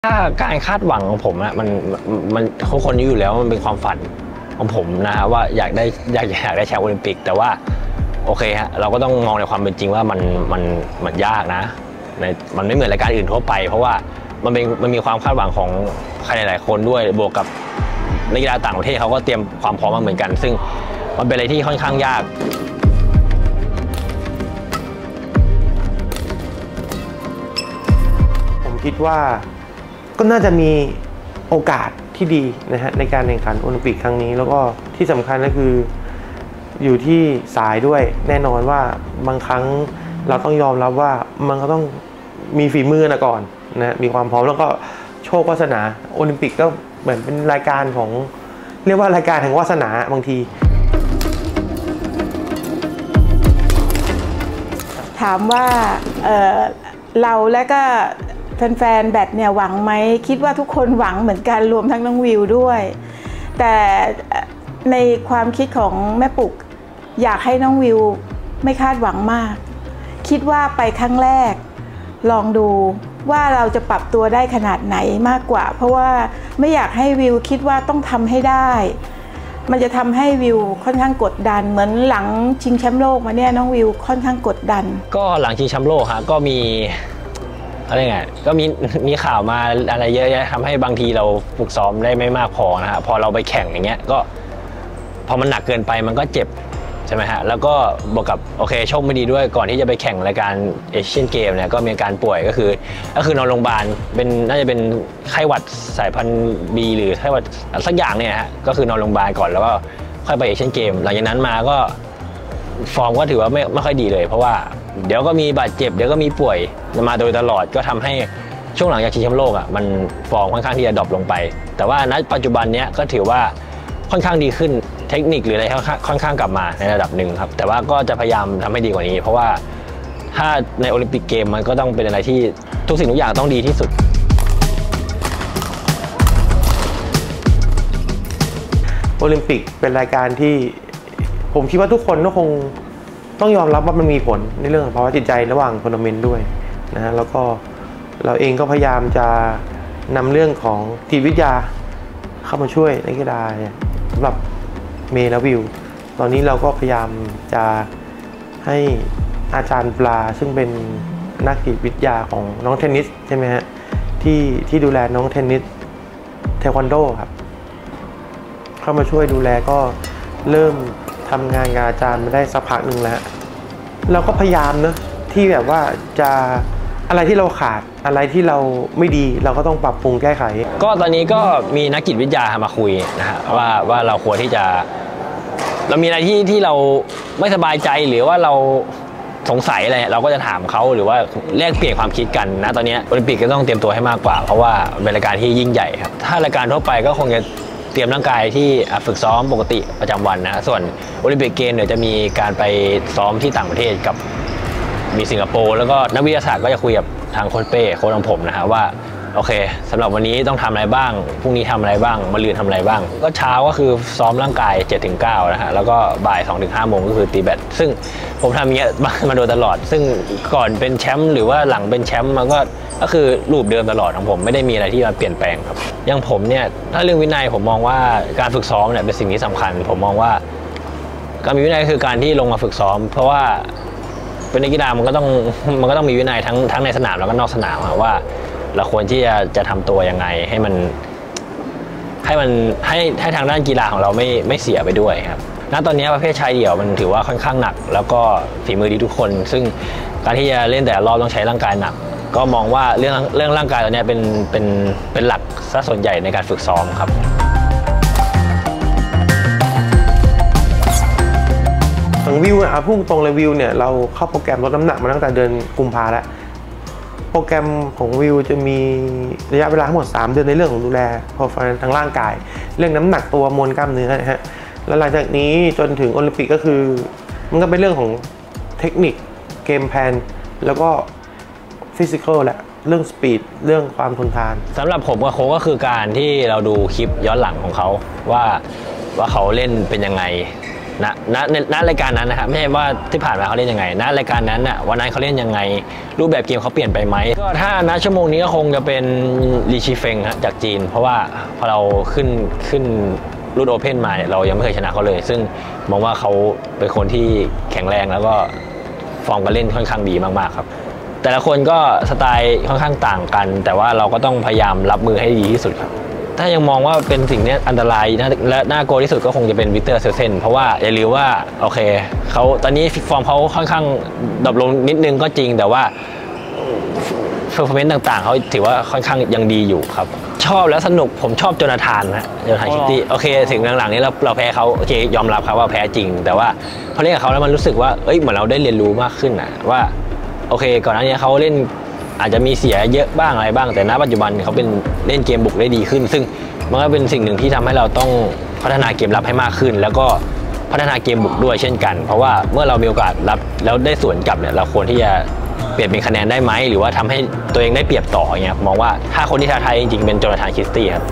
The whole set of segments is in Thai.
ถ้าการคาดหวังของผมอะมันทุกคนนี้อยู่แล้วมันเป็นความฝันของผมนะฮะว่าอยากได้แชมป์โอลิมปิกแต่ว่าโอเคฮะเราก็ต้องมองในความเป็นจริงว่ามันยากนะมันไม่เหมือนรายการอื่นทั่วไปเพราะว่ามันมีความคาดหวังของใครหลายๆคนด้วยบวกกับนักกีฬาต่างประเทศเขาก็เตรียมความพร้อมมาเหมือนกันซึ่งมันเป็นอะไรที่ค่อนข้างยากผมคิดว่าก็น่าจะมีโอกาสที่ดีนะฮะในการแข่งขันโอลิมปิกครั้งนี้แล้วก็ที่สำคัญก็คืออยู่ที่สายด้วยแน่นอนว่าบางครั้งเราต้องยอมรับว่ามันก็ต้องมีฝีมือนะก่อนนะมีความพร้อมแล้วก็โชควาสนาโอลิมปิกก็เหมือนเป็นรายการของเรียกว่ารายการแห่งวาสนาบางทีถามว่าเราและก็แฟนๆแบดเนี่ยหวังไหมคิดว่าทุกคนหวังเหมือนกันรวมทั้งน้องวิวด้วยแต่ในความคิดของแม่ปุกอยากให้น้องวิวไม่คาดหวังมากคิดว่าไปครั้งแรกลองดูว่าเราจะปรับตัวได้ขนาดไหนมากกว่าเพราะว่าไม่อยากให้วิวคิดว่าต้องทำให้ได้มันจะทำให้วิวค่อนข้างกดดันเหมือนหลังชิงแชมป์โลกมาเนี่ยน้องวิวค่อนข้างกดดันก็หลังชิงแชมป์โลกฮะก็มีอะไรไงก็มีข่าวมาอะไรเยอะแยะทำให้บางทีเราฝึกซ้อมได้ไม่มากพอนะฮะพอเราไปแข่งอย่างเงี้ยก็พอมันหนักเกินไปมันก็เจ็บใช่ไหมฮะแล้วก็บวกกับโอเคโชคไม่ดีด้วยก่อนที่จะไปแข่งรายการเอเชียนเกมเนี่ยก็มีอาการป่วยก็คือนอนโรงพยาบาลน่าจะเป็นไข้หวัดสายพันธุ์บีหรือไข้หวัดสักอย่างเนี่ยฮะก็คือนอนโรงพยาบาลก่อนแล้วก็ค่อยไปเอเชียนเกมหลังจากนั้นมาก็ฟอร์มก็ถือว่าไม่ค่อยดีเลยเพราะว่าเดี๋ยวก็มีบาดเจ็บเดี๋ยวก็มีป่วยมาโดยตลอดก็ทำให้ช่วงหลังจากชิงแชมป์โลกอ่ะมันฟอร์มค่อนข้างที่จะดรอปลงไปแต่ว่าณปัจจุบันนี้ก็ถือว่าค่อนข้างดีขึ้นเทคนิคหรืออะไรค่อนข้างกลับมาในระดับหนึ่งครับแต่ว่าก็จะพยายามทำให้ดีกว่านี้เพราะว่าถ้าในโอลิมปิกเกมมันก็ต้องเป็นอะไรที่ทุกสิ่งทุกอย่างต้องดีที่สุดโอลิมปิกเป็นรายการที่ผมคิดว่าทุกคนก็คงต้องยอมรับว่ามันมีผลในเรื่องของภาวะจิตใจระหว่างทัวร์นาเมนต์ด้วยนะฮะแล้วก็เราเองก็พยายามจะนำเรื่องของจิตวิทยาเข้ามาช่วยนักกีฬาสำหรับเมย์และวิวตอนนี้เราก็พยายามจะให้อาจารย์ปลาซึ่งเป็นนักจิตวิทยาของน้องเทนนิสใช่ไหมฮะที่ดูแลน้องเทนนิสเทควันโดครับเข้ามาช่วยดูแลก็เริ่มทำงานกับอาจารย์มาได้สักพักหนึ่งแล้วเราก็พยายามนะที่แบบว่าจะอะไรที่เราขาดอะไรที่เราไม่ดีเราก็ต้องปรับปรุงแก้ไขก็ตอนนี้ก็มีนักจิตวิทยามาคุยนะฮะว่าเราควรที่จะเรามีอะไรที่เราไม่สบายใจหรือว่าเราสงสัยอะไรเราก็จะถามเขาหรือว่าแลกเปลี่ยนความคิดกันนะตอนนี้โอลิมปิกก็ต้องเตรียมตัวให้มากกว่าเพราะว่าเป็นรายการที่ยิ่งใหญ่ครับถ้ารายการทั่วไปก็คงจะเตรียมร่างกายที่ฝึกซ้อมปกติประจำวันนะส่วนโอลิมปิกเกมเนี่ยจะมีการไปซ้อมที่ต่างประเทศกับมีสิงคโปร์แล้วก็นักวิทยาศาสตร์ก็จะคุยกับทางโค้ชเป้โค้ชของผมนะฮะว่าโอเคสำหรับวันนี้ต้องทำอะไรบ้างพรุ่งนี้ทำอะไรบ้างมะรืนทำอะไรบ้างก็เช้าก็คือซ้อมร่างกาย 7-9 นะฮะแล้วก็บ่าย 2-5 โมงก็คือตีแบดซึ่งผมทำอย่างเงี้ยมาโดยตลอดซึ่งก่อนเป็นแชมป์หรือว่าหลังเป็นแชมป์มันก็คือรูปเดิมตลอดของผมไม่ได้มีอะไรที่มาเปลี่ยนแปลงครับอย่างผมเนี่ยถ้าเรื่องวินัยผมมองว่าการฝึกซ้อมเนี่ยเป็นสิ่งที่สำคัญผมมองว่าการมีวินัยคือการที่ลงมาฝึกซ้อมเพราะว่าเป็นนักกีฬามันก็ต้องมีวินัยทั้งในสนามแล้วก็นอกสนามว่าเราควรที่จะทำตัวยังไงให้ทางด้านกีฬาของเราไม่เสียไปด้วยครับณตอนนี้ประเภทชายเดี่ยวมันถือว่าค่อนข้างหนักแล้วก็ฝีมือดีทุกคนซึ่งการที่จะเล่นแต่ละรอบต้องใช้ร่างกายหนักก็มองว่าเรื่องร่างกายตอนนี้เป็นหลักซะส่วนใหญ่ในการฝึกซ้อมครับของวิวพุ่งตรงเลยวิวเนี่ยเราเข้าโปรแกรมลดน้ำหนักมาตั้งแต่เดือนกุมภาแล้วโปรแกรมของวิวจะมีระยะเวลาทั้งหมด3 เดือนในเรื่องของดูแลโปรไฟล์ทางร่างกายเรื่องน้ำหนักตัวมวลกล้ามเนื้อนะฮะแล้วหลังจากนี้จนถึงโอลิมปิกก็คือมันก็เป็นเรื่องของเทคนิคเกมแพลนแล้วก็ฟิสิกอลแหละเรื่องสปีดเรื่องความทนทานสำหรับผมกับโค้ชก็คือการที่เราดูคลิปย้อนหลังของเขาว่าเขาเล่นเป็นยังไงณรายการนั้นนะครับไม่ใช่ว่าที่ผ่านมาเขาเล่นยังไงณรายการนั้นน่ะวันนั้นเขาเล่นยังไงรูปแบบเกมเขาเปลี่ยนไปไหมก็ถ้าณชั่วโมงนี้ก็คงจะเป็นลีชีเฟงจากจีนเพราะว่าพอเราขึ้นรุ่นโอเพ่นมาเนี่ยเรายังไม่เคยชนะเขาเลยซึ่งมองว่าเขาเป็นคนที่แข็งแรงแล้วก็ฟอร์มการเล่นค่อนข้างดีมากๆครับแต่ละคนก็สไตล์ค่อนข้างต่างกันแต่ว่าเราก็ต้องพยายามรับมือให้ดีที่สุดครับถ้ายังมองว่าเป็นสิ่งนี้อันตรายและน่ากลัวที่สุดก็คงจะเป็นวิกเตอร์เซลเซนเพราะว่าอย่าลืมว่าโอเคเขาตอนนี้ฟอร์มเขาค่อนข้างดรอปลงนิดนึงก็จริงแต่ว่าเพอร์ฟอร์แมนซ์ต่างๆเขาถือว่าค่อนข้างยังดีอยู่ครับชอบและสนุกผมชอบโจนาธานนะโจนาธานคิตตี้โอเคถึงหลังๆนี้เราแพ้เขาโอเคยอมรับครับว่าแพ้จริงแต่ว่าพอเล่นกับเขาแล้วมันรู้สึกว่าเหมือนเราได้เรียนรู้มากขึ้นนะว่าโอเคก่อนหน้านี้เขาเล่นอาจจะมีเสียเยอะบ้างอะไรบ้างแต่ณปัจจุบันเขาเป็นเล่นเกมบุกได้ดีขึ้นซึ่งมันก็เป็นสิ่งหนึ่งที่ทำให้เราต้องพัฒนาเกมรับให้มากขึ้นแล้วก็พัฒนาเกมบุกด้วยเช่นกันเพราะว่าเมื่อเรามีโอกาสรับแล้วได้สวนกลับเนี่ยเราควรที่จะเปลี่ยนเป็นคะแนนได้ไหมหรือว่าทำให้ตัวเองได้เปรียบต่ออย่างเงี้ยมองว่าถ้าคนที่ท้าทายจริงๆเป็นโจนาธานคิสตี้ครับ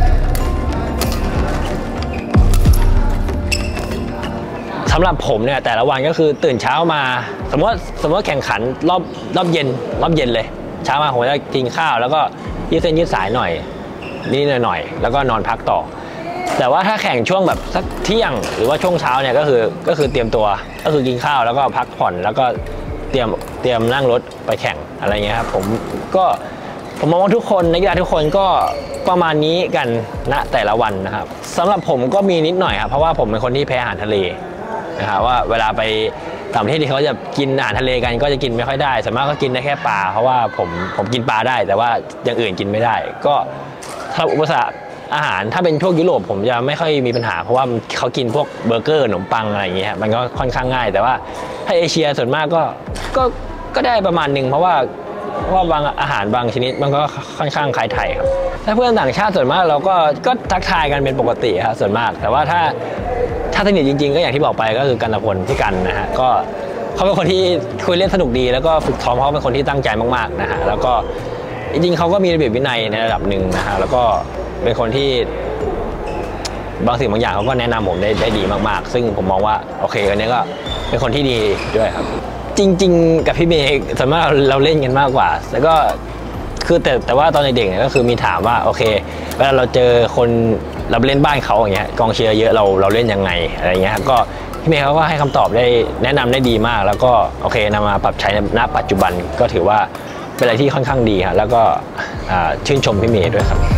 สำหรับผมเนี่ยแต่ละวันก็คือตื่นเช้ามาสมมติแข่งขันรอบเย็นเลยเช้ามาผมจะกินข้าวแล้วก็ยืดเส้นยืดสายหน่อยนิดหน่อยแล้วก็นอนพักต่อแต่ว่าถ้าแข่งช่วงแบบสักเที่ยงหรือว่าช่วงเช้าเนี่ยก็คือเตรียมตัวก็คือกินข้าวแล้วก็พักผ่อนแล้วก็เตรียมนั่งรถไปแข่งอะไรเงี้ยครับผมมองว่าทุกคนนักกีฬาทุกคนก็ประมาณนี้กันณแต่ละวันนะครับสำหรับผมก็มีนิดหน่อยครับเพราะว่าผมเป็นคนที่แพ้อาหารทะเลนะครับว่าเวลาไปต่างประเทศที่เขาจะกินอาหารทะเลกันก็จะกินไม่ค่อยได้ส่วนมากก็กินได้แค่ปลาเพราะว่าผมกินปลาได้แต่ว่าอย่างอื่นกินไม่ได้ก็ถ้าอุปสรรคอาหารถ้าเป็นพวกยุโรปผมจะไม่ค่อยมีปัญหาเพราะว่าเขากินพวกเบอร์เกอร์ขนมปังอะไรอย่างเงี้ยมันก็ค่อนข้างง่ายแต่ว่าถ้าเอเชียส่วนมากก็ได้ประมาณหนึ่งเพราะว่าบางอาหารบางชนิดมันก็ค่อนข้างคล้ายไทยครับถ้าเพื่อนต่างชาติส่วนมากเราก็ทักทายกันเป็นปกติครับส่วนมากแต่ว่าถ้าสนิทจริงๆก็อย่างที่บอกไปก็คือกันพลพี่กันนะฮะก็เขาเป็นคนที่คุยเล่นสนุกดีแล้วก็ฝึกซ้อมเขาเป็นคนที่ตั้งใจมากๆนะฮะแล้วก็จริงๆเขาก็มีระเบียบวินัยในระดับหนึ่งนะฮะแล้วก็เป็นคนที่บางสิ่งบางอย่างเขาก็แนะนำผมได้ดีมากๆซึ่งผมมองว่าโอเคอันนี้ก็เป็นคนที่ดีด้วยครับจริงๆกับพี่เมย์ส่วนมากเราเล่นกันมากกว่าแล้วก็คือแต่ว่าตอนเด็กเนี่ยก็คือมีถามว่าโอเคเวลาเราเจอคนเราเล่นบ้านเขาอย่างเงี้ยกองเชียร์เยอะเราเล่นยังไงอะไรเงี้ยก็พี่เมย์เขาก็ให้คำตอบได้แนะนำได้ดีมากแล้วก็โอเคนำมาปรับใช้ณปัจจุบันก็ถือว่าเป็นอะไรที่ค่อนข้างดีครับแล้วก็ชื่นชมพี่เมย์ด้วยครับ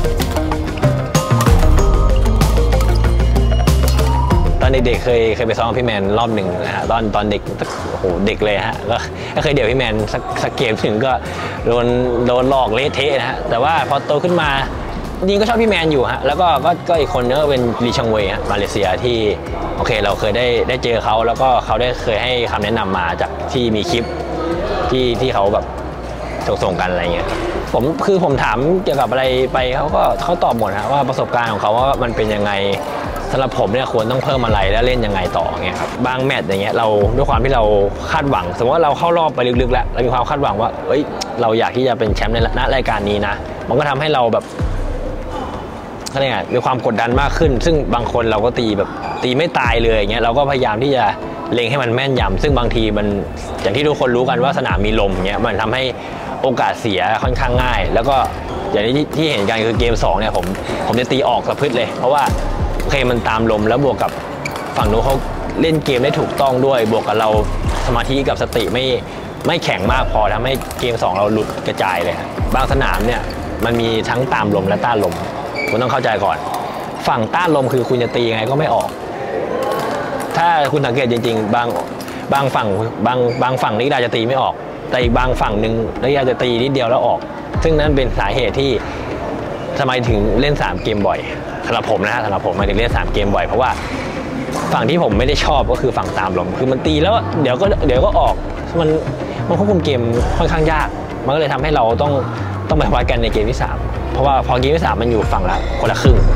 ตอนเด็กๆเคยไปซ้อมกับพี่แมนรอบหนึ่งนะฮะตอนเด็กโอ้โหเด็กเลยฮะก็เคยเดี๋ยวพี่แมนสักเกมถึงก็โดนหลอกเละเทะนะฮะแต่ว่าพอโตขึ้นมาจริงก็ชอบพี่แมนอยู่ฮะแล้วก็อีกคนนึงก็เป็นลีชังเวยฮะมาเลเซียที่โอเคเราเคยได้เจอเขาแล้วก็เขาได้เคยให้คำแนะนำมาจากที่มีคลิปที่เขาแบบส่งกันอะไรเงี้ยผมถามเกี่ยวกับอะไรไปเขาตอบหมดฮะว่าประสบการณ์ของเขาว่ามันเป็นยังไงสำหรับผมเนี่ยควรต้องเพิ่มอะไรแล้วเล่นยังไงต่อเงี้ยครับบางแมตช์อย่างเงี้ยเราด้วยความที่เราคาดหวังสมมติว่าเราเข้ารอบไปลึกๆแล้วเรามีความคาดหวังว่าเราอยากที่จะเป็นแชมป์ในรายการนี้นะมันก็ทำให้เราแบบเขาเรียกไงมีความกดดันมากขึ้นซึ่งบางคนเราก็ตีไม่ตายเลยอย่างเงี้ยเราก็พยายามที่จะเล็งให้มันแม่นยำซึ่งบางทีมันอย่างที่ทุกคนรู้กันว่าสนามมีลมเงี้ยมันทำให้โอกาสเสียค่อนข้างง่ายแล้วก็อย่างที่เห็นกันคือเกม2เนี่ยผมจะตีออกสะพึดเลยเพราะว่าโอเคมันตามลมแล้วบวกกับฝั่งนู้นเขาเล่นเกมได้ถูกต้องด้วยบวกกับเราสมาธิกับสติไม่แข็งมากพอทำให้เกม2เราหลุดกระจายเลยบางสนามเนี่ยมันมีทั้งตามลมและต้านลมคุณต้องเข้าใจก่อนฝั่งต้านลมคือคุณจะตียังไงก็ไม่ออกถ้าคุณสังเกตจริงๆบางฝั่งนักกีฬาจะตีไม่ออกแต่อีกบางฝั่งหนึ่งนักกีฬาจะตีนิดเดียวแล้วออกซึ่งนั้นเป็นสาเหตุที่ทำไมถึงเล่น3เกมบ่อยสำหรับผมนะฮะสำหรับผมมาถึงเล่น3เกมบ่อยเพราะว่าฝั่งที่ผมไม่ได้ชอบก็คือฝั่งตามลมคือมันตีแล้วเดี๋ยวก็ออกมันควบคุมเกมค่อนข้างยากมันก็เลยทำให้เราต้องไปวัดกันในเกมที่3เพราะว่าพอเกมที่3มันอยู่ฝั่งละคนละครึ่ง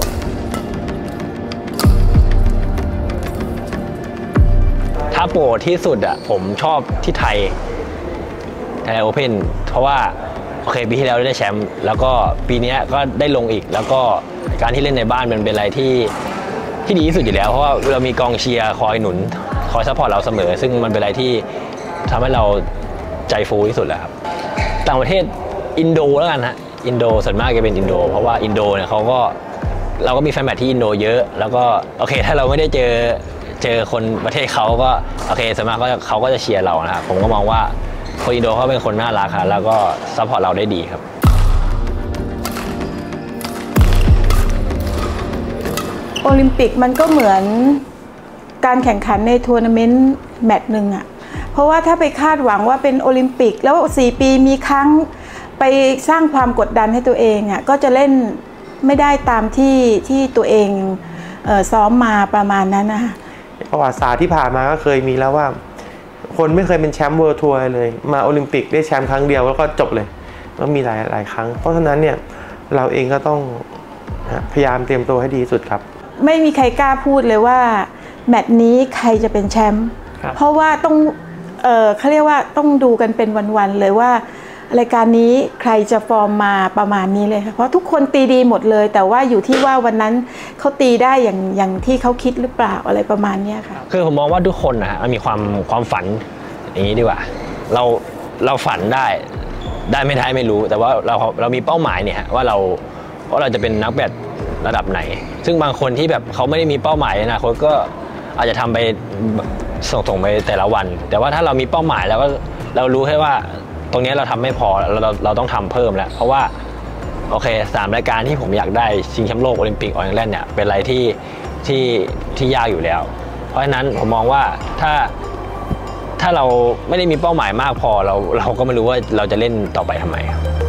ถ้าโปรที่สุดอ่ะผมชอบที่ไทยโอเพ่นเพราะว่าโอเคปีที่แล้วได้แชมป์แล้วก็ปีนี้ก็ได้ลงอีกแล้วก็การที่เล่นในบ้านมันเป็นอะไรที่ที่ดีที่สุดอยู่แล้วเพราะว่าเรามีกองเชียร์คอยหนุนคอยซัพพอร์ตเราเสมอซึ่งมันเป็นอะไรที่ทำให้เราใจฟูที่สุดแล้วครับต่างประเทศอินโดแล้วกันฮะอินโดส่วนมากจะเป็นอินโดเพราะว่าอินโดเนี่ยเราก็มีแฟนแมตช์ที่อินโดเยอะแล้วก็โอเคถ้าเราไม่ได้เจอคนประเทศเขาก็โอเคส่วนมากเขาก็จะเชียร์เรานะครับผมก็มองว่าคนอินโดเขาเป็นคนน่ารักครับแล้วก็ซัพพอร์ตเราได้ดีครับโอลิมปิกมันก็เหมือนการแข่งขันในทัวร์นาเมนต์แมตช์หนึ่งอะเพราะว่าถ้าไปคาดหวังว่าเป็นโอลิมปิกแล้ว4 ปีมีครั้งไปสร้างความกดดันให้ตัวเองอะก็จะเล่นไม่ได้ตามที่ตัวเองซ้อมมาประมาณนั้นนะคะประวัติศาสตร์ที่ผ่านมาก็เคยมีแล้วว่าคนไม่เคยเป็นแชมป์เวิลด์ทัวร์เลยมาโอลิมปิกได้แชมป์ครั้งเดียวแล้วก็จบเลยก็มีหลายครั้งเพราะฉะนั้นเนี่ยเราเองก็ต้องพยายามเตรียมตัวให้ดีที่สุดครับไม่มีใครกล้าพูดเลยว่าแมตช์นี้ใครจะเป็นแชมป์เพราะว่าต้องเขาเรียกว่าต้องดูกันเป็นวันๆเลยว่ารายการนี้ใครจะฟอร์มมาประมาณนี้เลยเพราะทุกคนตีดีหมดเลยแต่ว่าอยู่ที่ว่าวันนั้นเขาตีได้อย่างที่เขาคิดหรือเปล่าอะไรประมาณนี้ค่ะคือผมมองว่าทุกคนนะมีความฝันอย่างนี้ดีกว่าเราฝันได้ไม่ได้ไม่รู้แต่ว่าเรามีเป้าหมายเนี่ยว่าเราจะเป็นนักแบดระดับไหนซึ่งบางคนที่แบบเขาไม่ได้มีเป้าหมายนะคนก็อาจจะทำไปส่งไปแต่ละวันแต่ว่าถ้าเรามีเป้าหมายแล้วก็เรารู้แค่ว่าตรงนี้เราทำไม่พอเราต้องทำเพิ่มแล้วเพราะว่าโอเค3 รายการที่ผมอยากได้ชิงแชมป์โลกโอลิมปิกออสเตรเลียเนี่ยเป็นอะไรที่ยากอยู่แล้วเพราะฉะนั้นผมมองว่าถ้าเราไม่ได้มีเป้าหมายมากพอเราก็ไม่รู้ว่าเราจะเล่นต่อไปทำไมครับ